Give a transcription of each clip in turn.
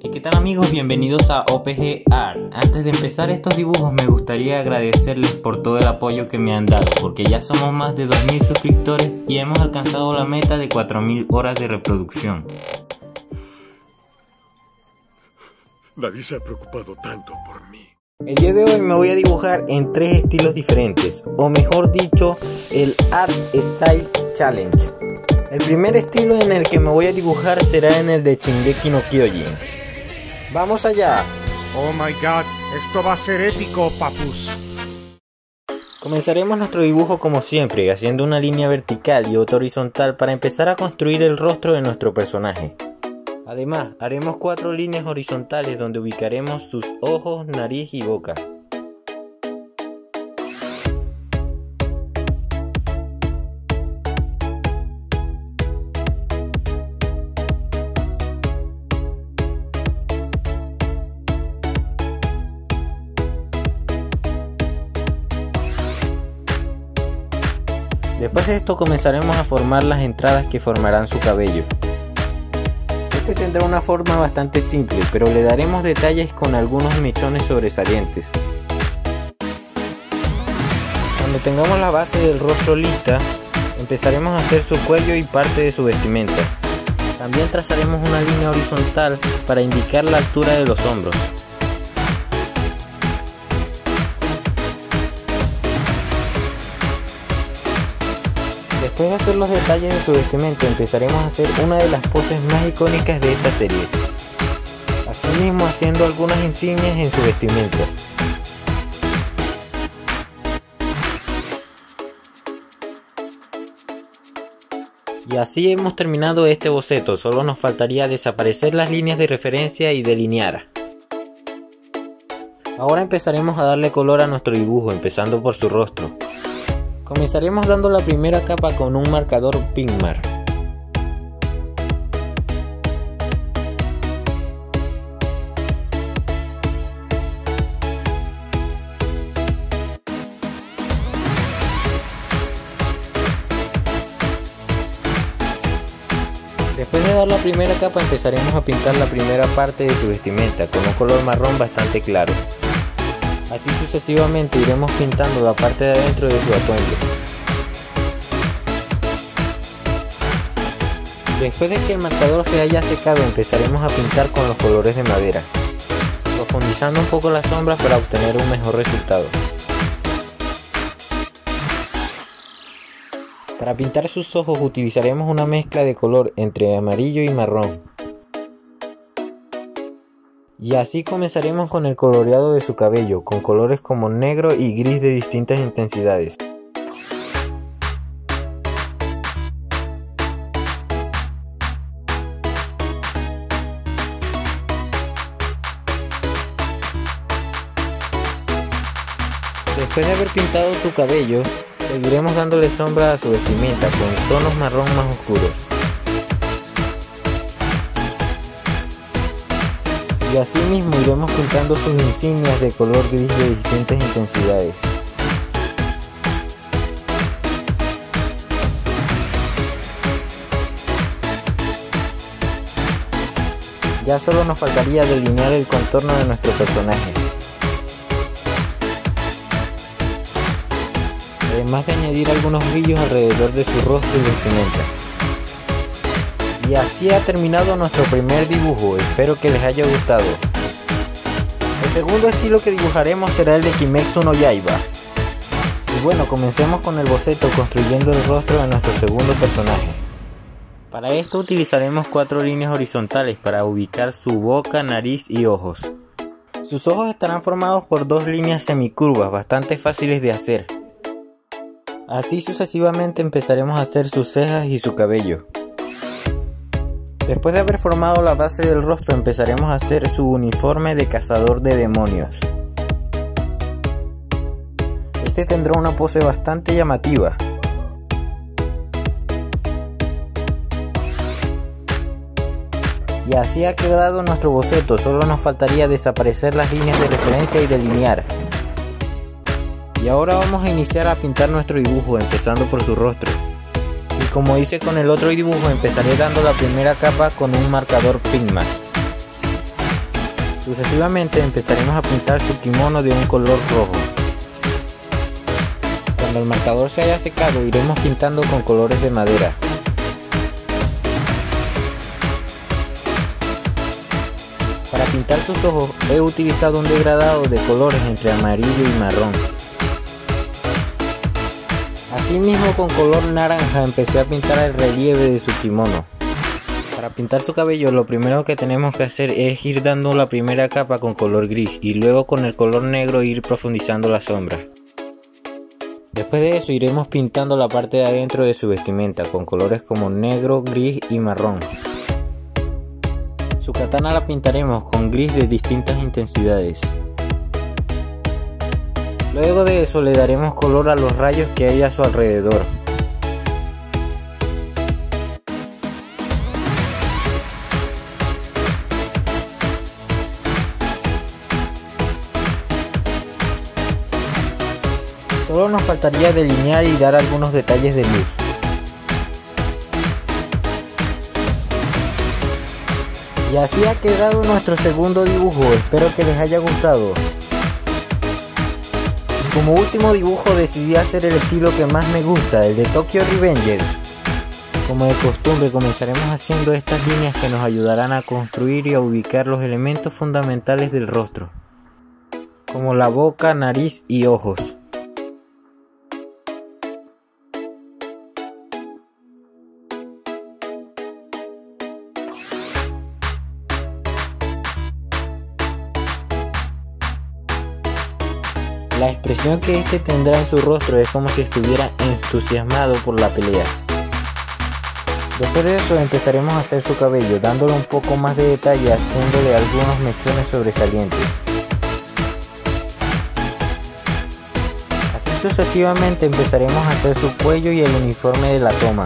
¿Qué tal amigos? Bienvenidos a OPG Art. Antes de empezar estos dibujos me gustaría agradecerles por todo el apoyo que me han dado, porque ya somos más de 2000 suscriptores y hemos alcanzado la meta de 4000 horas de reproducción. Nadie se ha preocupado tanto por mí. El día de hoy me voy a dibujar en 3 estilos diferentes, o mejor dicho, el Art Style Challenge. El primer estilo en el que me voy a dibujar será en el de Shingeki no Kyojin. ¡Vamos allá! Oh my god, esto va a ser épico, papus. Comenzaremos nuestro dibujo como siempre, haciendo una línea vertical y otra horizontal para empezar a construir el rostro de nuestro personaje. Además, haremos 4 líneas horizontales donde ubicaremos sus ojos, nariz y boca. Después de esto comenzaremos a formar las entradas que formarán su cabello. Este tendrá una forma bastante simple, pero le daremos detalles con algunos mechones sobresalientes. Cuando tengamos la base del rostro lista, empezaremos a hacer su cuello y parte de su vestimenta. También trazaremos una línea horizontal para indicar la altura de los hombros. Después de hacer los detalles de su vestimenta, empezaremos a hacer una de las poses más icónicas de esta serie. Asimismo, haciendo algunas insignias en su vestimenta. Y así hemos terminado este boceto, solo nos faltaría desaparecer las líneas de referencia y delinear. Ahora empezaremos a darle color a nuestro dibujo, empezando por su rostro. Comenzaremos dando la primera capa con un marcador Pinkmar. Después de dar la primera capa empezaremos a pintar la primera parte de su vestimenta con un color marrón bastante claro. Así sucesivamente iremos pintando la parte de adentro de su atuendo. Después de que el marcador se haya secado empezaremos a pintar con los colores de madera, profundizando un poco las sombras para obtener un mejor resultado. Para pintar sus ojos utilizaremos una mezcla de color entre amarillo y marrón. Y así comenzaremos con el coloreado de su cabello, con colores como negro y gris de distintas intensidades. Después de haber pintado su cabello, seguiremos dándole sombra a su vestimenta con tonos marrón más oscuros. Y así mismo iremos pintando sus insignias de color gris de distintas intensidades. Ya solo nos faltaría delinear el contorno de nuestro personaje. Además de añadir algunos brillos alrededor de su rostro y vestimenta. Y así ha terminado nuestro primer dibujo, espero que les haya gustado. El segundo estilo que dibujaremos será el de Kimetsu no Yaiba. Y bueno, comencemos con el boceto construyendo el rostro de nuestro segundo personaje. Para esto utilizaremos 4 líneas horizontales para ubicar su boca, nariz y ojos. Sus ojos estarán formados por 2 líneas semicurvas bastante fáciles de hacer. Así sucesivamente empezaremos a hacer sus cejas y su cabello. Después de haber formado la base del rostro empezaremos a hacer su uniforme de cazador de demonios. Este tendrá una pose bastante llamativa. Y así ha quedado nuestro boceto, solo nos faltaría desaparecer las líneas de referencia y delinear. Y ahora vamos a iniciar a pintar nuestro dibujo empezando por su rostro. Y como hice con el otro dibujo, empezaré dando la primera capa con un marcador Pinkmar. Sucesivamente empezaremos a pintar su kimono de un color rojo. Cuando el marcador se haya secado, iremos pintando con colores de madera. Para pintar sus ojos he utilizado un degradado de colores entre amarillo y marrón. Asimismo, con color naranja empecé a pintar el relieve de su kimono. Para pintar su cabello, lo primero que tenemos que hacer es ir dando la primera capa con color gris y luego con el color negro ir profundizando la sombra. Después de eso iremos pintando la parte de adentro de su vestimenta con colores como negro, gris y marrón. Su katana la pintaremos con gris de distintas intensidades. Luego de eso le daremos color a los rayos que hay a su alrededor. Solo nos faltaría delinear y dar algunos detalles de luz. Y así ha quedado nuestro segundo dibujo, espero que les haya gustado. Como último dibujo decidí hacer el estilo que más me gusta, el de Tokyo Revengers. Como de costumbre comenzaremos haciendo estas líneas que nos ayudarán a construir y a ubicar los elementos fundamentales del rostro, como la boca, nariz y ojos. La expresión que este tendrá en su rostro es como si estuviera entusiasmado por la pelea. Después de eso empezaremos a hacer su cabello, dándole un poco más de detalle, haciéndole algunos mechones sobresalientes. Así sucesivamente empezaremos a hacer su cuello y el uniforme de la toma.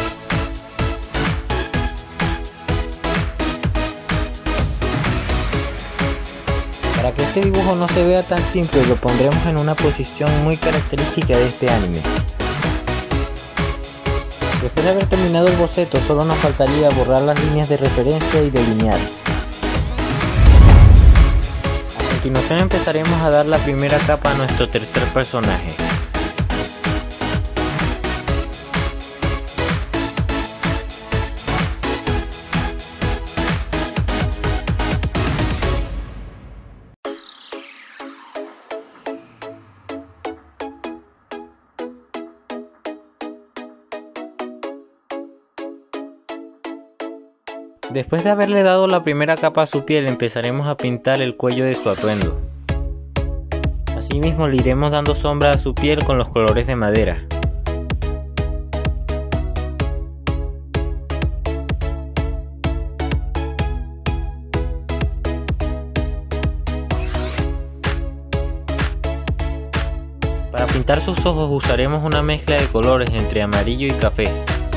Para que este dibujo no se vea tan simple, lo pondremos en una posición muy característica de este anime. Después de haber terminado el boceto, solo nos faltaría borrar las líneas de referencia y delinear. A continuación empezaremos a dar la primera capa a nuestro tercer personaje. Después de haberle dado la primera capa a su piel, empezaremos a pintar el cuello de su atuendo. Asimismo le iremos dando sombra a su piel con los colores de madera. Para pintar sus ojos usaremos una mezcla de colores entre amarillo y café.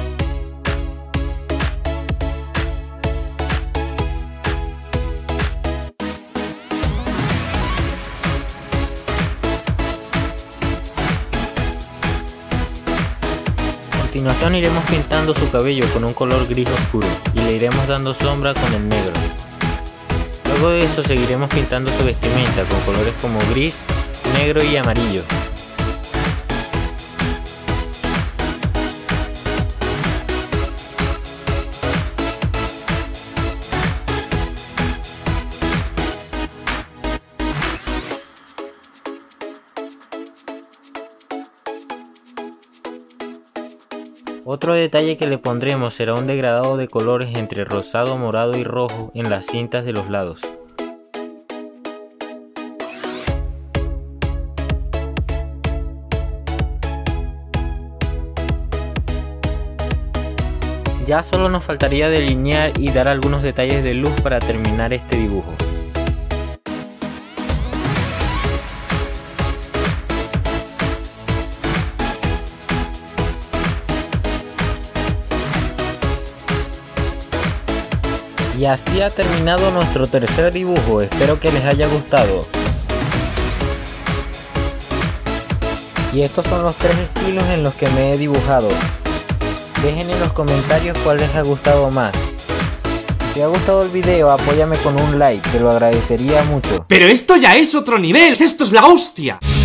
A continuación iremos pintando su cabello con un color gris oscuro y le iremos dando sombra con el negro. Luego de eso seguiremos pintando su vestimenta con colores como gris, negro y amarillo. Otro detalle que le pondremos será un degradado de colores entre rosado, morado y rojo en las cintas de los lados. Ya solo nos faltaría delinear y dar algunos detalles de luz para terminar este dibujo. Y así ha terminado nuestro tercer dibujo, espero que les haya gustado. Y estos son los tres estilos en los que me he dibujado. Dejen en los comentarios cuál les ha gustado más. Si te ha gustado el video, apóyame con un like, te lo agradecería mucho. Pero esto ya es otro nivel, esto es la hostia.